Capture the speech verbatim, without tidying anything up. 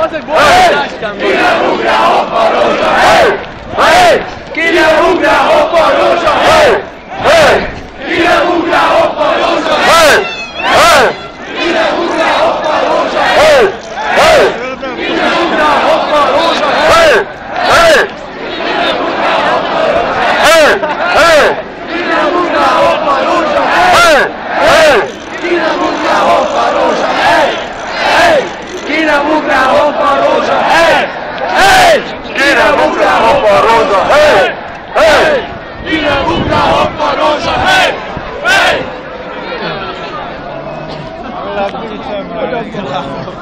Mozeg bolje, Kina ugra hoppa roža, hej, hej! Kina ugra hoppa roža, hej, hej! Kina ugra hoppa roža, hej, hej! Kina ugra hoppa roža, hej, hej! Kina ugra hoppa roža, hej, hej! Kina ugra hoppa roža, hej, hej! Kina ugra hoppa roža, hej, hej! Kina ugra hoppa roža, hej, hej! Kina ugra hoppa roža, hej, hej! Kina ugra hoppa roža, hej, hej! Kina ugra hoppa roža, hej, hej!